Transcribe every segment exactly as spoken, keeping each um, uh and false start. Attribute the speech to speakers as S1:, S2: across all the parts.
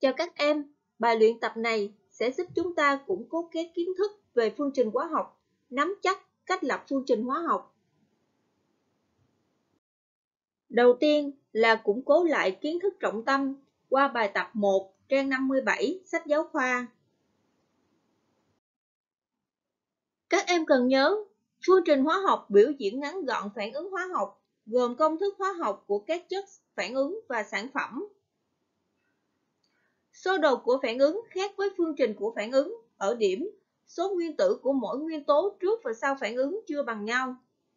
S1: Chào các em, bài luyện tập này sẽ giúp chúng ta củng cố các kiến thức về phương trình hóa học, nắm chắc cách lập phương trình hóa học. Đầu tiên là củng cố lại kiến thức trọng tâm qua bài tập một trang năm mươi bảy sách giáo khoa. Các em cần nhớ, phương trình hóa học biểu diễn ngắn gọn phản ứng hóa học, gồm công thức hóa học của các chất phản ứng và sản phẩm. Sơ đồ của phản ứng khác với phương trình của phản ứng ở điểm số nguyên tử của mỗi nguyên tố trước và sau phản ứng chưa bằng nhau.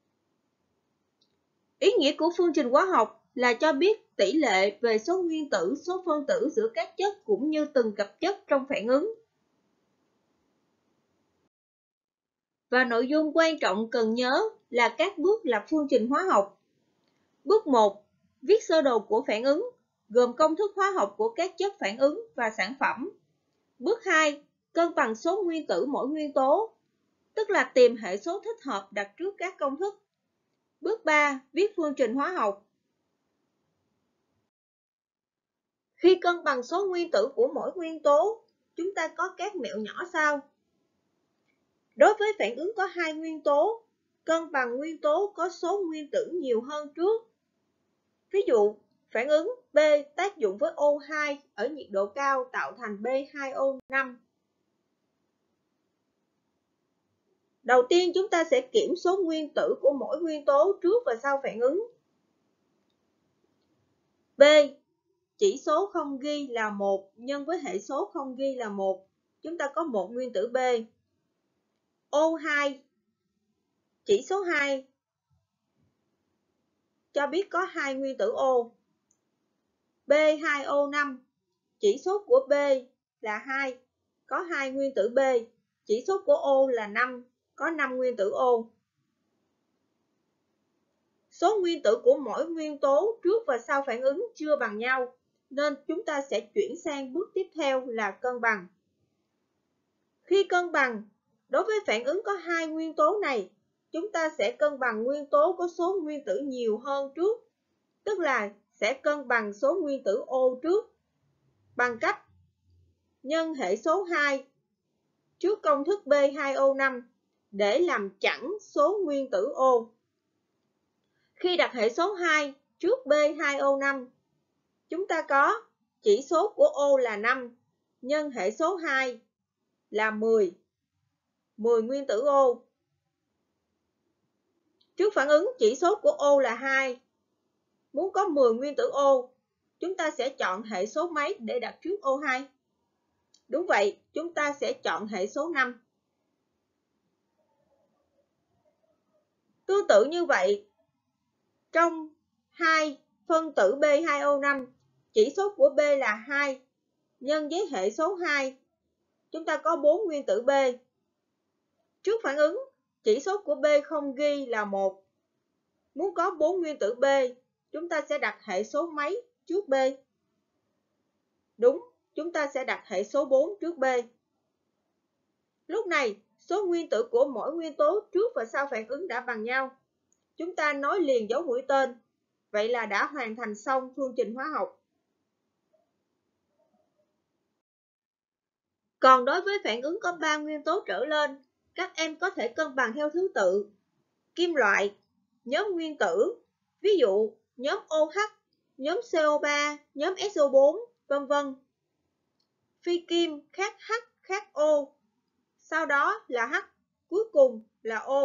S1: Ý nghĩa của phương trình hóa học là cho biết tỷ lệ về số nguyên tử, số phân tử giữa các chất cũng như từng cặp chất trong phản ứng. Và nội dung quan trọng cần nhớ là các bước lập phương trình hóa học. Bước một. Viết sơ đồ của phản ứng, gồm công thức hóa học của các chất phản ứng và sản phẩm. Bước hai. Cân bằng số nguyên tử mỗi nguyên tố, tức là tìm hệ số thích hợp đặt trước các công thức. Bước ba. Viết phương trình hóa học. Khi cân bằng số nguyên tử của mỗi nguyên tố, chúng ta có các mẹo nhỏ sau. Đối với phản ứng có hai nguyên tố, cân bằng nguyên tố có số nguyên tử nhiều hơn trước. Ví dụ, phản ứng B tác dụng với O hai ở nhiệt độ cao tạo thành B hai O năm. Đầu tiên chúng ta sẽ kiểm số nguyên tử của mỗi nguyên tố trước và sau phản ứng. B. Chỉ số không ghi là một nhân với hệ số không ghi là một. Chúng ta có một nguyên tử B. O hai. Chỉ số hai cho biết có hai nguyên tử O. B hai O năm. Chỉ số của B là hai, có hai nguyên tử B. Chỉ số của O là năm, có năm nguyên tử O. Số nguyên tử của mỗi nguyên tố trước và sau phản ứng chưa bằng nhau, nên chúng ta sẽ chuyển sang bước tiếp theo là cân bằng. Khi cân bằng, đối với phản ứng có hai nguyên tố này, chúng ta sẽ cân bằng nguyên tố có số nguyên tử nhiều hơn trước, tức là sẽ cân bằng số nguyên tử O trước, bằng cách nhân hệ số hai trước công thức B hai O năm để làm chẵn số nguyên tử O. Khi đặt hệ số hai trước B hai O năm, chúng ta có chỉ số của O là năm nhân hệ số hai là mười, mười nguyên tử O. Trước phản ứng chỉ số của O là hai, muốn có mười nguyên tử O, chúng ta sẽ chọn hệ số mấy để đặt trước O hai? Đúng vậy, chúng ta sẽ chọn hệ số năm. Tương tự như vậy, trong hai phân tử B hai O năm, chỉ số của B là hai, nhân với hệ số hai, chúng ta có bốn nguyên tử B. Trước phản ứng, chỉ số của B không ghi là một. Muốn có bốn nguyên tử B, chúng ta sẽ đặt hệ số mấy trước B? Đúng, chúng ta sẽ đặt hệ số bốn trước B. Lúc này, số nguyên tử của mỗi nguyên tố trước và sau phản ứng đã bằng nhau. Chúng ta nối liền dấu mũi tên. Vậy là đã hoàn thành xong phương trình hóa học. Còn đối với phản ứng có ba nguyên tố trở lên, các em có thể cân bằng theo thứ tự. Kim loại, nhóm nguyên tử, ví dụ nhóm OH, nhóm C O ba, nhóm S O bốn, vân vân. Phi kim khác H khác O, sau đó là H, cuối cùng là O.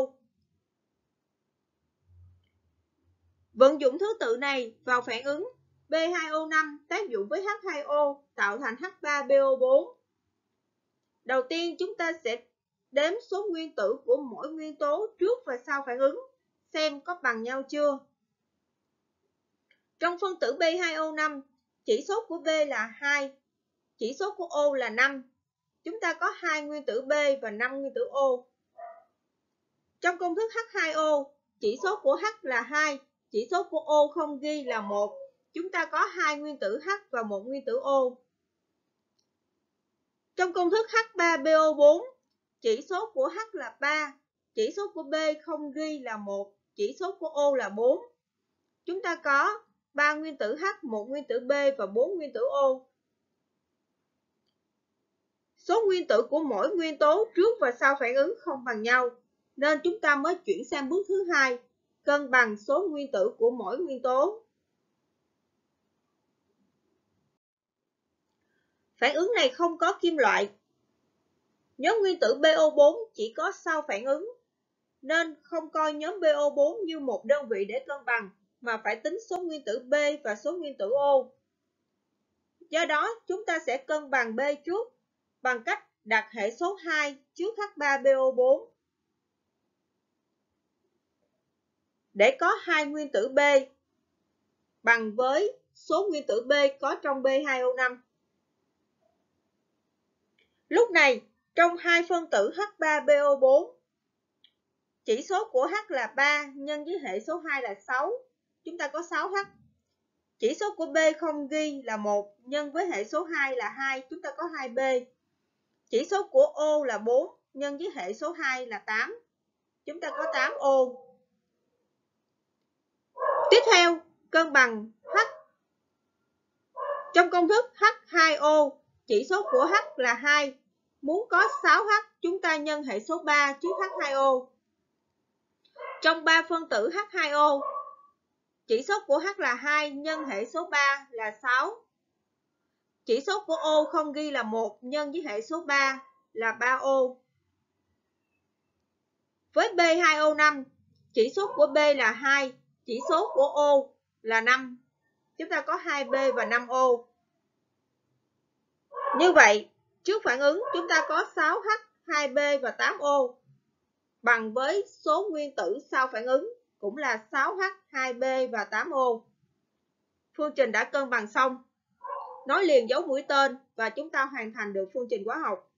S1: Vận dụng thứ tự này vào phản ứng B hai O năm tác dụng với H hai O tạo thành H ba B O bốn. Đầu tiên chúng ta sẽ đếm số nguyên tử của mỗi nguyên tố trước và sau phản ứng, xem có bằng nhau chưa. Trong phân tử B hai O năm, chỉ số của B là hai, chỉ số của O là năm. Chúng ta có hai nguyên tử B và năm nguyên tử O. Trong công thức H hai O, chỉ số của H là hai, chỉ số của O không ghi là một. Chúng ta có hai nguyên tử H và một nguyên tử O. Trong công thức H ba B O bốn, chỉ số của H là ba, chỉ số của B không ghi là một, chỉ số của O là bốn. Chúng ta có ba nguyên tử H, một nguyên tử B và bốn nguyên tử O. số nguyên tử của mỗi nguyên tố trước và sau phản ứng không bằng nhau, nên chúng ta mới chuyển sang bước thứ hai, cân bằng số nguyên tử của mỗi nguyên tố. Phản ứng này không có kim loại. Nhóm nguyên tử B O bốn chỉ có sau phản ứng, nên không coi nhóm B O bốn như một đơn vị để cân bằng, mà phải tính số nguyên tử B và số nguyên tử O. Do đó, chúng ta sẽ cân bằng B trước bằng cách đặt hệ số hai trước H ba B O bốn để có hai nguyên tử B bằng với số nguyên tử B có trong B hai O năm. Lúc này, trong hai phân tử H ba B O bốn, chỉ số của H là ba nhân với hệ số hai là sáu, chúng ta có sáu H. Chỉ số của B không ghi là một nhân với hệ số hai là hai, chúng ta có hai B. Chỉ số của O là bốn nhân với hệ số hai là tám, chúng ta có tám O. Tiếp theo, cân bằng H. Trong công thức H hai O, chỉ số của H là hai. Muốn có sáu H, chúng ta nhân hệ số ba trước H hai O. Trong ba phân tử H hai O, chỉ số của H là hai nhân hệ số ba là sáu. Chỉ số của O không ghi là một nhân với hệ số ba là ba O. Với B hai O năm, chỉ số của B là hai, chỉ số của O là năm. Chúng ta có hai B và năm O. Như vậy, trước phản ứng chúng ta có sáu H, hai B và tám O bằng với số nguyên tử sau phản ứng cũng là sáu H, hai B và tám O. Phương trình đã cân bằng xong. Nối liền dấu mũi tên và chúng ta hoàn thành được phương trình hóa học.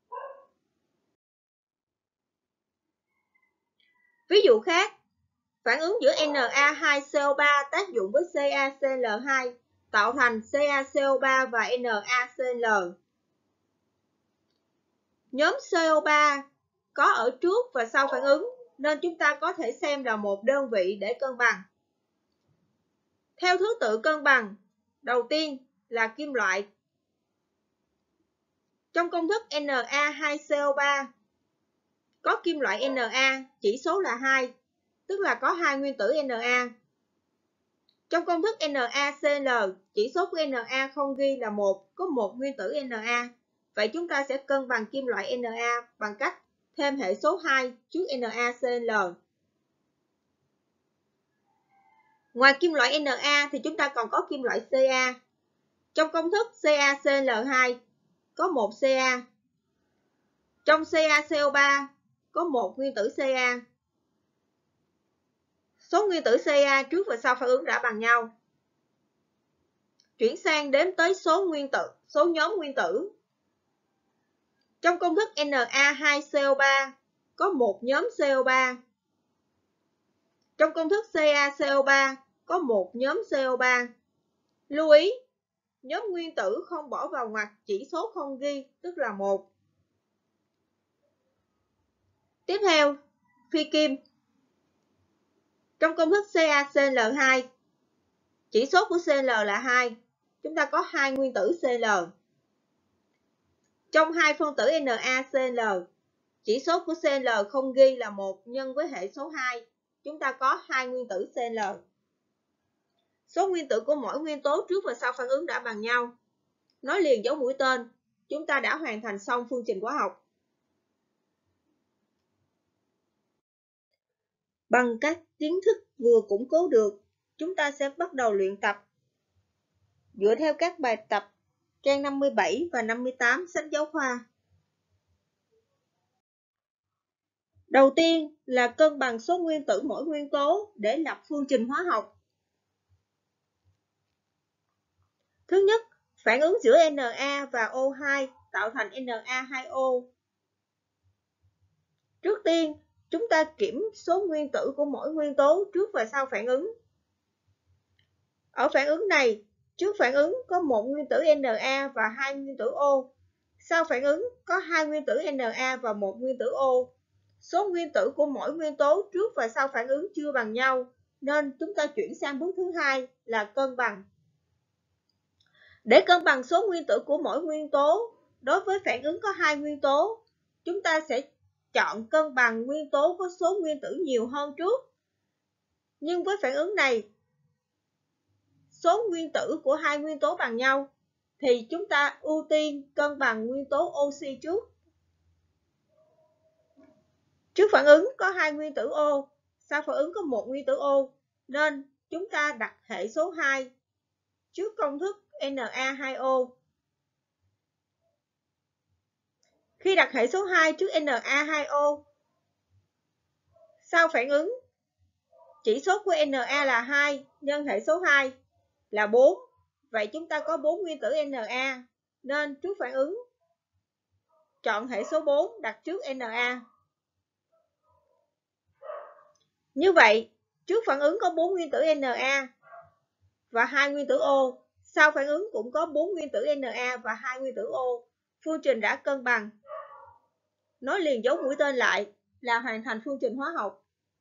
S1: Ví dụ khác, phản ứng giữa Na hai C O ba tác dụng với CaCl hai tạo thành CaCO ba và NaCl. Nhóm C O ba có ở trước và sau phản ứng, nên chúng ta có thể xem là một đơn vị để cân bằng. Theo thứ tự cân bằng, đầu tiên là kim loại. Trong công thức Na hai C O ba có kim loại Na, chỉ số là hai, tức là có hai nguyên tử Na. Trong công thức NaCl, chỉ số của Na không ghi là một, có một nguyên tử Na. Vậy chúng ta sẽ cân bằng kim loại Na bằng cách thêm hệ số hai trước NaCl. Ngoài kim loại Na thì chúng ta còn có kim loại Ca. Trong công thức CaCl hai có một Ca. Trong CaCO ba có một nguyên tử Ca. Số nguyên tử Ca trước và sau phản ứng đã bằng nhau. Chuyển sang đếm tới số nguyên tử, số nhóm nguyên tử. Trong công thức Na hai C O ba có một nhóm C O ba. Trong công thức CaCO ba có một nhóm C O ba. Lưu ý, nhóm nguyên tử không bỏ vào ngoặc chỉ số không ghi, tức là một. Tiếp theo, phi kim. Trong công thức CaCl hai, chỉ số của Cl là hai, chúng ta có hai nguyên tử Cl. Trong hai phân tử NaCl, chỉ số của Cl không ghi là một nhân với hệ số hai, chúng ta có hai nguyên tử Cl. Số nguyên tử của mỗi nguyên tố trước và sau phản ứng đã bằng nhau. Nối liền dấu mũi tên, chúng ta đã hoàn thành xong phương trình hóa học. Bằng các kiến thức vừa củng cố được, chúng ta sẽ bắt đầu luyện tập dựa theo các bài tập trang năm mươi bảy và năm mươi tám sách giáo khoa. Đầu tiên là cân bằng số nguyên tử mỗi nguyên tố để lập phương trình hóa học. Thứ nhất, phản ứng giữa Na và O hai tạo thành Na hai O. Trước tiên, chúng ta kiểm số nguyên tử của mỗi nguyên tố trước và sau phản ứng. Ở phản ứng này, trước phản ứng có một nguyên tử Na và hai nguyên tử O. Sau phản ứng có hai nguyên tử Na và một nguyên tử O. Số nguyên tử của mỗi nguyên tố trước và sau phản ứng chưa bằng nhau, nên chúng ta chuyển sang bước thứ hai là cân bằng. Để cân bằng số nguyên tử của mỗi nguyên tố, đối với phản ứng có hai nguyên tố, chúng ta sẽ chọn cân bằng nguyên tố có số nguyên tử nhiều hơn trước. Nhưng với phản ứng này, số nguyên tử của hai nguyên tố bằng nhau, thì chúng ta ưu tiên cân bằng nguyên tố oxy trước. Trước phản ứng có hai nguyên tử O, sau phản ứng có một nguyên tử O, nên chúng ta đặt hệ số hai trước công thức N A hai O. Khi đặt hệ số hai trước N A hai O, sau phản ứng, chỉ số của N A là hai nhân hệ số hai là bốn. Vậy chúng ta có bốn nguyên tử N A, nên trước phản ứng, chọn hệ số bốn đặt trước N A. Như vậy, trước phản ứng có bốn nguyên tử N A và hai nguyên tử O, sau phản ứng cũng có bốn nguyên tử N A và hai nguyên tử O. Phương trình đã cân bằng. Nối liền dấu mũi tên lại là hoàn thành phương trình hóa học.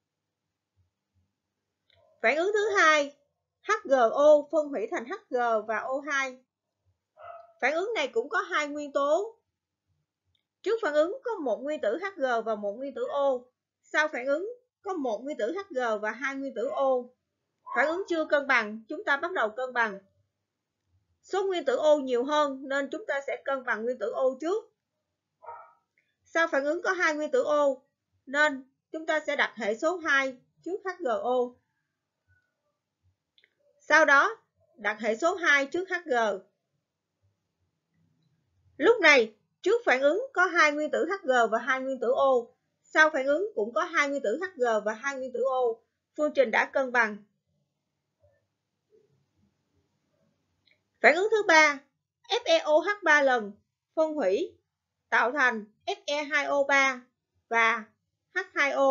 S1: Phản ứng thứ hai, H G O phân hủy thành H G và O hai. Phản ứng này cũng có hai nguyên tố. Trước phản ứng có một nguyên tử H G và một nguyên tử O. Sau phản ứng có một nguyên tử H G và hai nguyên tử O. Phản ứng chưa cân bằng, chúng ta bắt đầu cân bằng. Số nguyên tử O nhiều hơn nên chúng ta sẽ cân bằng nguyên tử O trước. Sau phản ứng có hai nguyên tử O nên chúng ta sẽ đặt hệ số hai trước H G O. Sau đó đặt hệ số hai trước H G. Lúc này, trước phản ứng có hai nguyên tử H G và hai nguyên tử O. Sau phản ứng cũng có hai nguyên tử H G và hai nguyên tử O. Phương trình đã cân bằng. Phản ứng thứ ba, F e O H ba lần phân hủy tạo thành F e hai O ba và H hai O.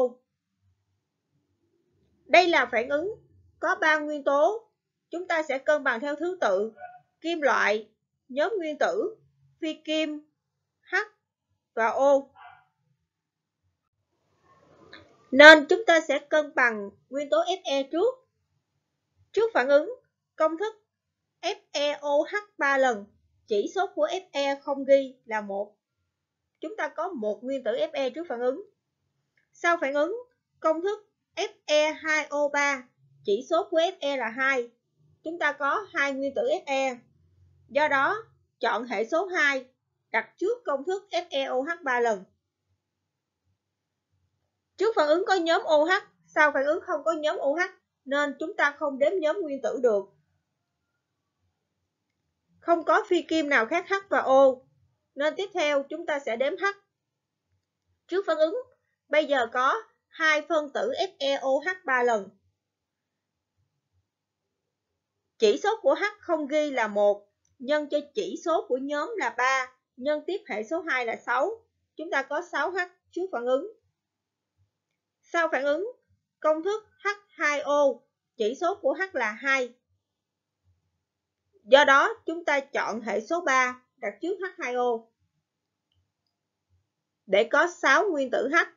S1: Đây là phản ứng có ba nguyên tố. Chúng ta sẽ cân bằng theo thứ tự kim loại, nhóm nguyên tử, phi kim, H và O. Nên chúng ta sẽ cân bằng nguyên tố Fe trước. Trước phản ứng, công thức F e O H ba lần, chỉ số của Fe không ghi là một. Chúng ta có một nguyên tử Fe trước phản ứng. Sau phản ứng, công thức F e hai O ba, chỉ số của Fe là hai. Chúng ta có hai nguyên tử Fe. Do đó, chọn hệ số hai đặt trước công thức F e O H ba lần. Trước phản ứng có nhóm OH, sau phản ứng không có nhóm OH, nên chúng ta không đếm nhóm nguyên tử được. Không có phi kim nào khác H và O, nên tiếp theo chúng ta sẽ đếm H. Trước phản ứng, bây giờ có hai phân tử F e O H ba lần. Chỉ số của H không ghi là một, nhân cho chỉ số của nhóm là ba, nhân tiếp hệ số hai là sáu. Chúng ta có sáu H trước phản ứng. Sau phản ứng, công thức H hai O, chỉ số của H là hai. Do đó, chúng ta chọn hệ số ba đặt trước H hai O để có sáu nguyên tử H.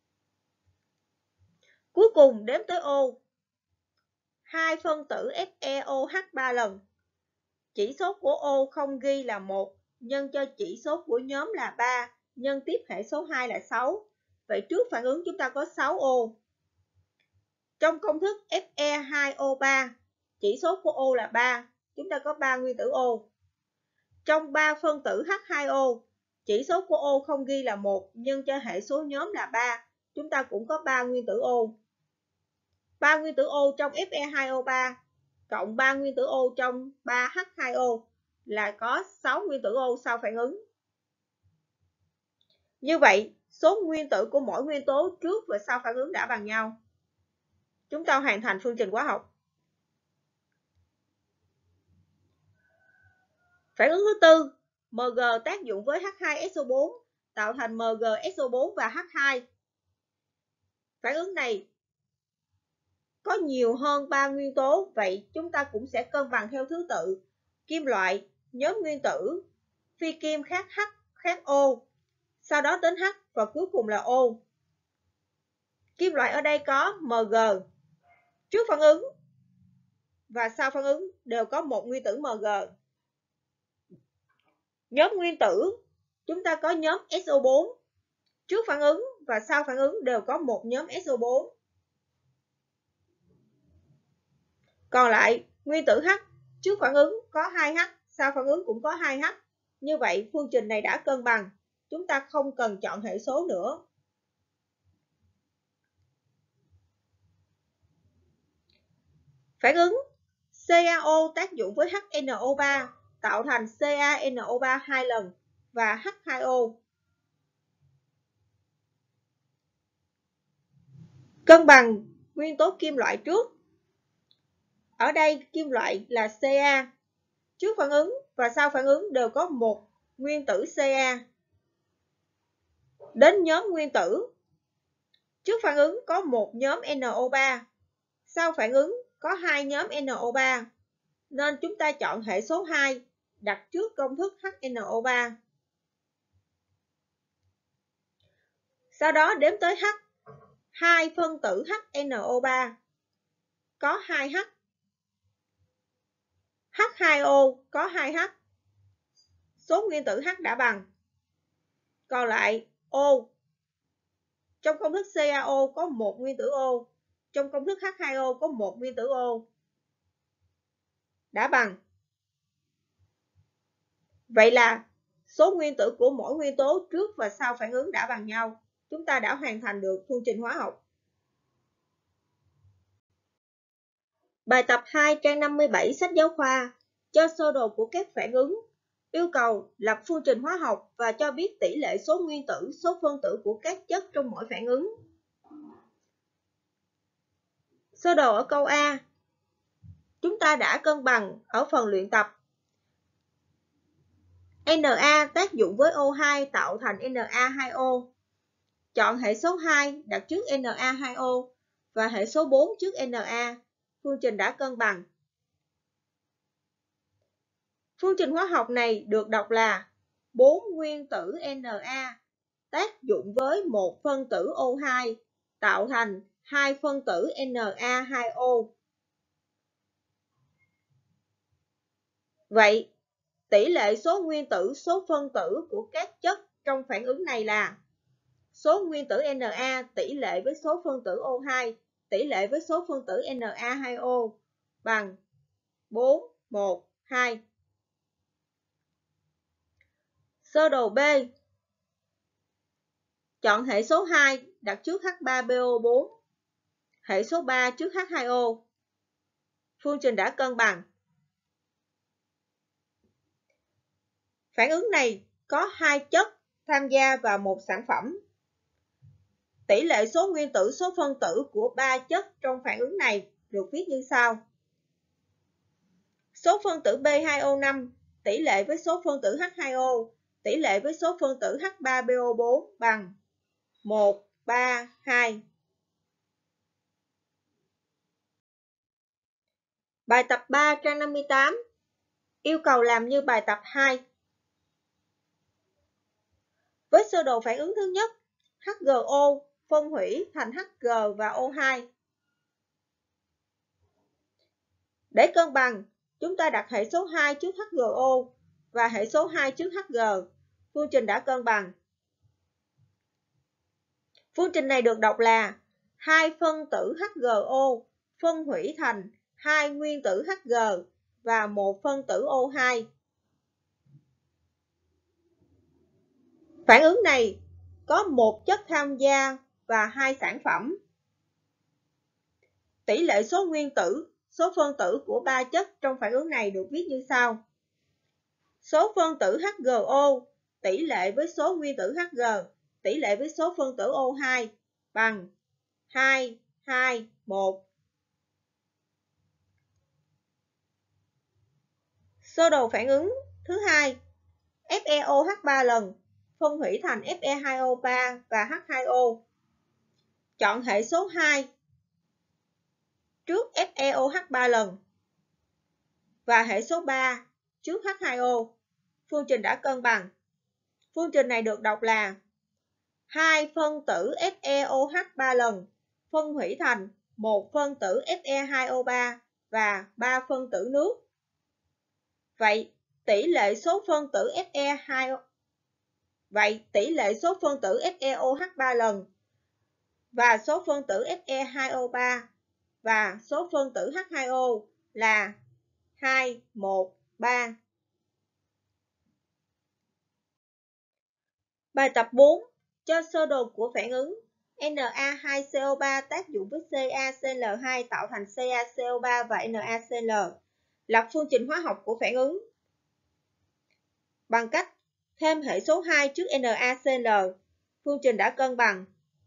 S1: Cuối cùng đếm tới O. Hai phân tử F e O H ba lần. Chỉ số của O không ghi là một, nhân cho chỉ số của nhóm là ba, nhân tiếp hệ số hai là sáu. Vậy trước phản ứng chúng ta có sáu O. Trong công thức F e hai O ba, chỉ số của O là ba, chúng ta có ba nguyên tử O. Trong ba phân tử H hai O, chỉ số của O không ghi là một, nhân cho hệ số nhóm là ba, chúng ta cũng có ba nguyên tử O. ba nguyên tử O trong F e hai O ba cộng ba nguyên tử O trong ba H hai O là có sáu nguyên tử O sau phản ứng. Như vậy, số nguyên tử của mỗi nguyên tố trước và sau phản ứng đã bằng nhau. Chúng ta hoàn thành phương trình hóa học. Phản ứng thứ tư, Mg tác dụng với H hai S O bốn tạo thành Mg S O bốn và H hai. Phản ứng này có nhiều hơn ba nguyên tố, vậy chúng ta cũng sẽ cân bằng theo thứ tự kim loại, nhóm nguyên tử, phi kim khác H, khác O, sau đó đến H và cuối cùng là O. Kim loại ở đây có Mg. Trước phản ứng và sau phản ứng đều có một nguyên tử Mg. Nhóm nguyên tử chúng ta có nhóm S O bốn. Trước phản ứng và sau phản ứng đều có một nhóm S O bốn. Còn lại, nguyên tử H, trước phản ứng có hai H, sau phản ứng cũng có hai H. Như vậy, phương trình này đã cân bằng. Chúng ta không cần chọn hệ số nữa. Phản ứng CaO tác dụng với H N O ba tạo thành C a N O ba hai lần và H hai O. Cân bằng nguyên tố kim loại trước. Ở đây kim loại là Ca. Trước phản ứng và sau phản ứng đều có một nguyên tử Ca. Đến nhóm nguyên tử. Trước phản ứng có một nhóm N O ba. Sau phản ứng có hai nhóm N O ba. Nên chúng ta chọn hệ số hai đặt trước công thức H N O ba. Sau đó đếm tới H. hai phân tử H N O ba có hai H. H hai O có hai H. Số nguyên tử H đã bằng. Còn lại O. Trong công thức CaO có một nguyên tử O. Trong công thức H hai O có một nguyên tử O. Đã bằng. Vậy là số nguyên tử của mỗi nguyên tố trước và sau phản ứng đã bằng nhau. Chúng ta đã hoàn thành được phương trình hóa học. Bài tập hai trang năm mươi bảy sách giáo khoa cho sơ đồ của các phản ứng. Yêu cầu lập phương trình hóa học và cho biết tỷ lệ số nguyên tử, số phân tử của các chất trong mỗi phản ứng. Sơ đồ ở câu A. Chúng ta đã cân bằng ở phần luyện tập. Na tác dụng với O hai tạo thành Na hai O. Chọn hệ số hai đặt trước Na hai O và hệ số bốn trước Na. Phương trình đã cân bằng. Phương trình hóa học này được đọc là bốn nguyên tử Na tác dụng với một phân tử O hai tạo thành hai phân tử Na hai O. Vậy, tỷ lệ số nguyên tử, số phân tử của các chất trong phản ứng này là số nguyên tử Na tỷ lệ với số phân tử O hai tỷ lệ với số phân tử Na hai O bằng bốn, một, hai. Sơ đồ B. Chọn hệ số hai đặt trước H ba B O bốn, hệ số ba trước H hai O. Phương trình đã cân bằng. Phản ứng này có hai chất tham gia vào một sản phẩm. Tỷ lệ số nguyên tử, số phân tử của ba chất trong phản ứng này được viết như sau. Số phân tử B hai O năm tỷ lệ với số phân tử H hai O tỷ lệ với số phân tử H ba B O bốn bằng một, ba, hai. Bài tập ba trang năm mươi tám. Yêu cầu làm như bài tập hai. Với sơ đồ phản ứng thứ nhất, H G O phân hủy thành H G và O hai. Để cân bằng, chúng ta đặt hệ số hai trước H G O và hệ số hai trước H G. Phương trình đã cân bằng. Phương trình này được đọc là hai phân tử H G O phân hủy thành hai nguyên tử H G và một phân tử O hai. Phản ứng này có một chất tham gia và hai sản phẩm. Tỷ lệ số nguyên tử, số phân tử của ba chất trong phản ứng này được viết như sau. Số phân tử H G O tỷ lệ với số nguyên tử H G tỷ lệ với số phân tử O hai bằng hai, hai, một. Sơ đồ phản ứng thứ hai, FeOH ba lần phân hủy thành Fe hai O ba và H hai O. Chọn hệ số hai trước FeOH ba lần và hệ số ba trước H hai O. Phương trình đã cân bằng. Phương trình này được đọc là hai phân tử FeOH ba lần phân hủy thành một phân tử Fe hai O ba và ba phân tử nước. Vậy, tỷ lệ số phân tử Fe hai Vậy tỷ lệ số phân tử FeOH ba lần và số phân tử Fe hai O ba và số phân tử H hai O là hai, một, ba. Bài tập bốn. Cho sơ đồ của phản ứng Na hai C O ba tác dụng với CaCl hai tạo thành CaCO ba và NaCl. Lập phương trình hóa học của phản ứng bằng cách thêm hệ số hai trước NaCl. Phương trình đã cân bằng.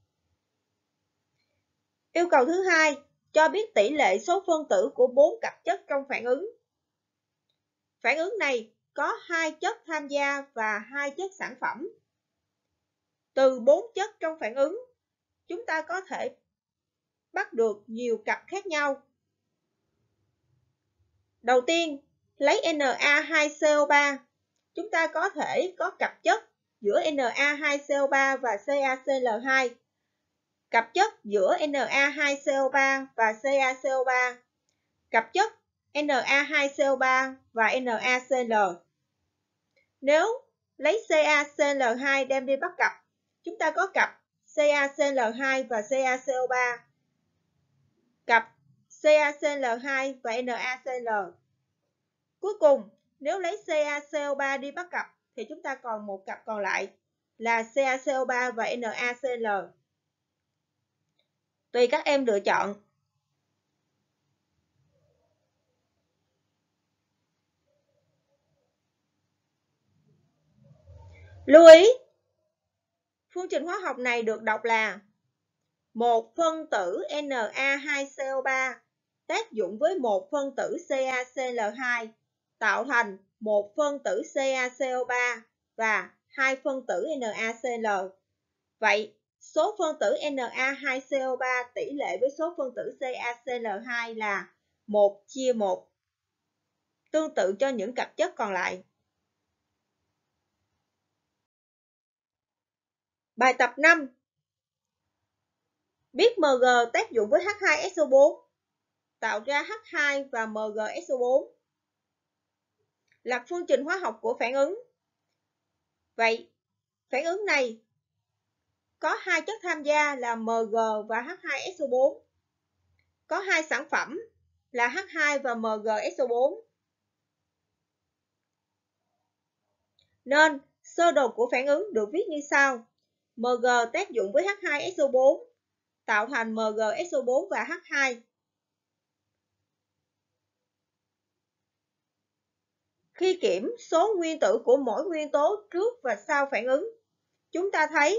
S1: Yêu cầu thứ hai, cho biết tỷ lệ số phân tử của bốn cặp chất trong phản ứng. Phản ứng này có hai chất tham gia và hai chất sản phẩm. Từ bốn chất trong phản ứng, chúng ta có thể bắt được nhiều cặp khác nhau. Đầu tiên, lấy Na hai C O ba, chúng ta có thể có cặp chất giữa Na hai C O ba và CaCl hai, cặp chất giữa Na hai C O ba và CaCO ba, cặp chất Na hai C O ba và NaCl. Nếu lấy CaCl hai đem đi bắt cặp, chúng ta có cặp CaCl hai và CaCO ba, cặp CaCl hai và NaCl. Cuối cùng, nếu lấy CaCO ba đi bắt cặp thì chúng ta còn một cặp còn lại là CaCO ba và NaCl. Tùy các em lựa chọn. Lưu ý, phương trình hóa học này được đọc là một phân tử Na hai C O ba tác dụng với một phân tử CaCl hai tạo thành một phân tử CaCO ba và hai phân tử NaCl. Vậy, số phân tử Na hai C O ba tỷ lệ với số phân tử CaCl hai là một chia một. Tương tự cho những cặp chất còn lại. Bài tập năm. Biết Mg tác dụng với H hai S O bốn, tạo ra H hai và MgSO bốn. Lập phương trình hóa học của phản ứng. Vậy, phản ứng này có hai chất tham gia là Mg và H hai S O bốn. Có hai sản phẩm là H hai và MgSO bốn. Nên, sơ đồ của phản ứng được viết như sau. Mg tác dụng với H hai S O bốn, tạo thành MgSO bốn và H hai. Khi kiểm số nguyên tử của mỗi nguyên tố trước và sau phản ứng, chúng ta thấy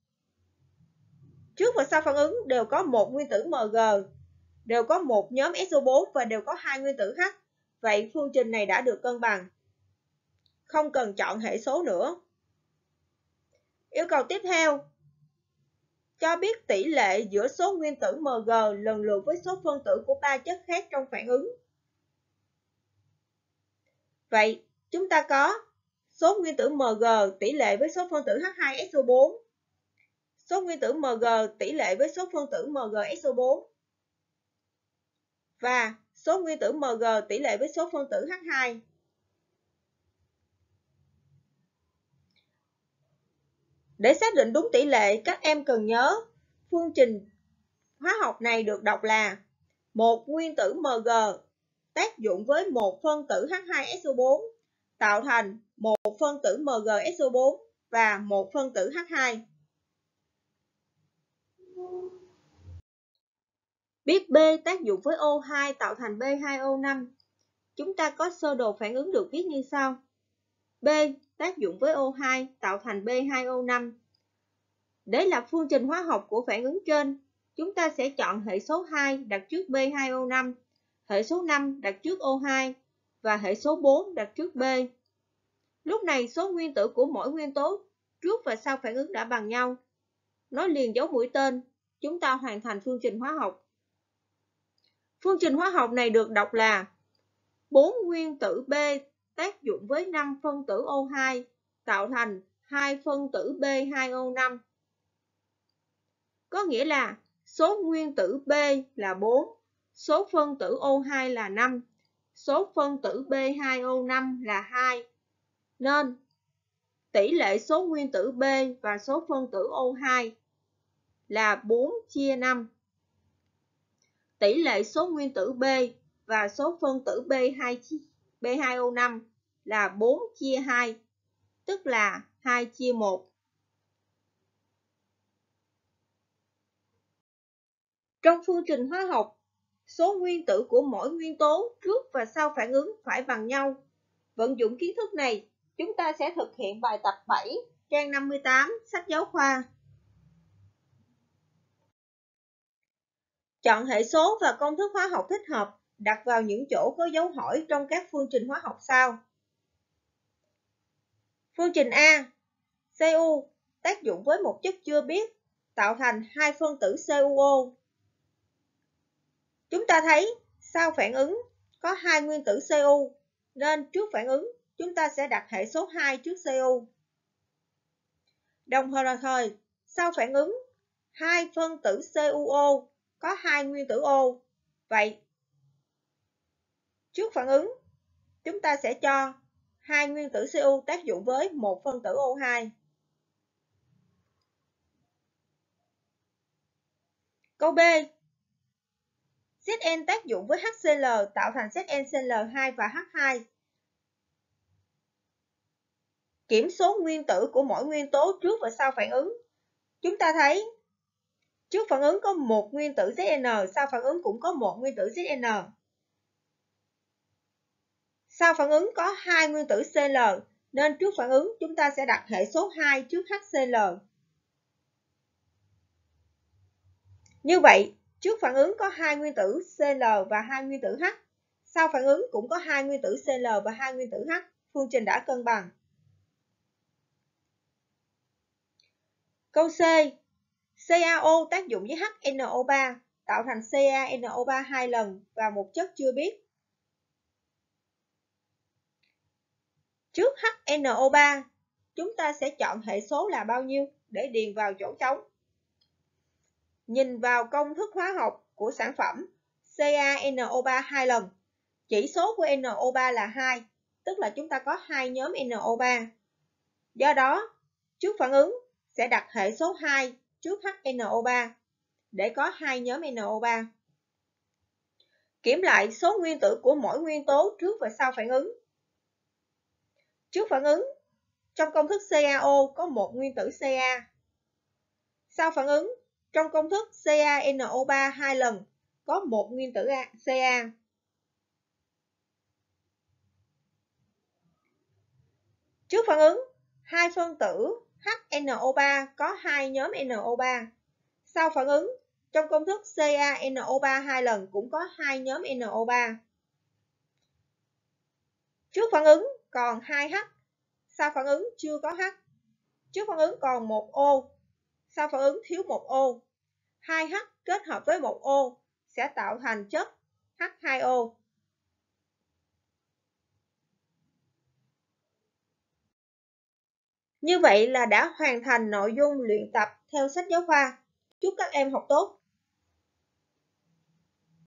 S1: trước và sau phản ứng đều có một nguyên tử Mg, đều có một nhóm S O bốn và đều có hai nguyên tử H. Vậy phương trình này đã được cân bằng. Không cần chọn hệ số nữa. Yêu cầu tiếp theo, cho biết tỷ lệ giữa số nguyên tử Mg lần lượt với số phân tử của ba chất khác trong phản ứng. Vậy, chúng ta có số nguyên tử Mg tỷ lệ với số phân tử H hai S O bốn, số nguyên tử Mg tỷ lệ với số phân tử MgSO bốn và số nguyên tử Mg tỷ lệ với số phân tử H hai. Để xác định đúng tỷ lệ, các em cần nhớ phương trình hóa học này được đọc là một nguyên tử Mg tác dụng với một phân tử H hai S O bốn tạo thành một phân tử MgSO bốn và một phân tử H hai. Biết B tác dụng với O hai tạo thành B hai O năm. Chúng ta có sơ đồ phản ứng được viết như sau. B tác dụng với O hai tạo thành B hai O năm. Để lập phương trình hóa học của phản ứng trên, chúng ta sẽ chọn hệ số hai đặt trước B hai O năm, hệ số năm đặt trước O hai và hệ số bốn đặt trước B. Lúc này số nguyên tử của mỗi nguyên tố trước và sau phản ứng đã bằng nhau. Nối liền dấu mũi tên, chúng ta hoàn thành phương trình hóa học. Phương trình hóa học này được đọc là bốn nguyên tử B tác dụng với năm phân tử O hai tạo thành hai phân tử B hai O năm. Có nghĩa là số nguyên tử B là bốn, số phân tử O hai là năm, số phân tử B hai O năm là hai. Nên tỷ lệ số nguyên tử B và số phân tử O hai là bốn chia năm. Tỷ lệ số nguyên tử B và số phân tử B hai, B hai O năm là bốn chia hai, tức là hai chia một. Trong phương trình hóa học, số nguyên tử của mỗi nguyên tố trước và sau phản ứng phải bằng nhau. Vận dụng kiến thức này, chúng ta sẽ thực hiện bài tập bảy, trang năm mươi tám, sách giáo khoa. Chọn hệ số và công thức hóa học thích hợp, đặt vào những chỗ có dấu hỏi trong các phương trình hóa học sau. Phương trình A, xê u tác dụng với một chất chưa biết, tạo thành hai phân tử xê u ô. Chúng ta thấy sau phản ứng có hai nguyên tử xê u, nên trước phản ứng chúng ta sẽ đặt hệ số hai trước xê u. Đồng thời, sau phản ứng, hai phân tử xê u ô có hai nguyên tử O. Vậy, trước phản ứng, chúng ta sẽ cho hai nguyên tử xê u tác dụng với một phân tử O hai. Câu B. Zn tác dụng với HCl tạo thành ZnCl hai và H hai. Kiểm số nguyên tử của mỗi nguyên tố trước và sau phản ứng. Chúng ta thấy trước phản ứng có một nguyên tử Zn, sau phản ứng cũng có một nguyên tử Zn. Sau phản ứng có hai nguyên tử Cl, nên trước phản ứng chúng ta sẽ đặt hệ số hai trước HCl. Như vậy, trước phản ứng có hai nguyên tử Cl và hai nguyên tử H. Sau phản ứng cũng có hai nguyên tử Cl và hai nguyên tử H. Phương trình đã cân bằng. Câu C. xê a o tác dụng với hát en o ba tạo thành xê a en o ba hai lần và một chất chưa biết. Trước hát en o ba, chúng ta sẽ chọn hệ số là bao nhiêu để điền vào chỗ trống. Nhìn vào công thức hóa học của sản phẩm xê a en o ba hai lần, chỉ số của en o ba là hai, tức là chúng ta có hai nhóm en o ba. Do đó, trước phản ứng sẽ đặt hệ số hai trước hát en o ba để có hai nhóm en o ba. Kiểm lại số nguyên tử của mỗi nguyên tố trước và sau phản ứng. Trước phản ứng, trong công thức xê a o có một nguyên tử Ca. Sau phản ứng, trong công thức xê a en o ba hai lần có một nguyên tử Ca. Trước phản ứng, hai phân tử hát en o ba có hai nhóm en o ba. Sau phản ứng, trong công thức xê a en o ba hai lần cũng có hai nhóm en o ba. Trước phản ứng còn hai H, sau phản ứng chưa có H. Trước phản ứng còn một O, sau phản ứng thiếu một O. hai H kết hợp với một O sẽ tạo thành chất H hai O. Như vậy là đã hoàn thành nội dung luyện tập theo sách giáo khoa. Chúc các em học tốt.